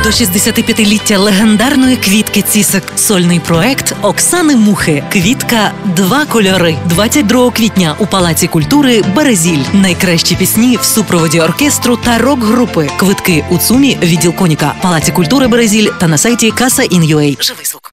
До 65-ліття легендарної Квітки Цісик сольний проект Оксани Мухи «Квітка. Два кольори». 22 квітня у Палаці культури «Березіль». Найкращі пісні в супроводі оркестру та рок-групи. Квитки у ЦУМі, відділ Коніка, Палаці культури «Березіль» та на сайті Kassa.in.ua. Живий звук.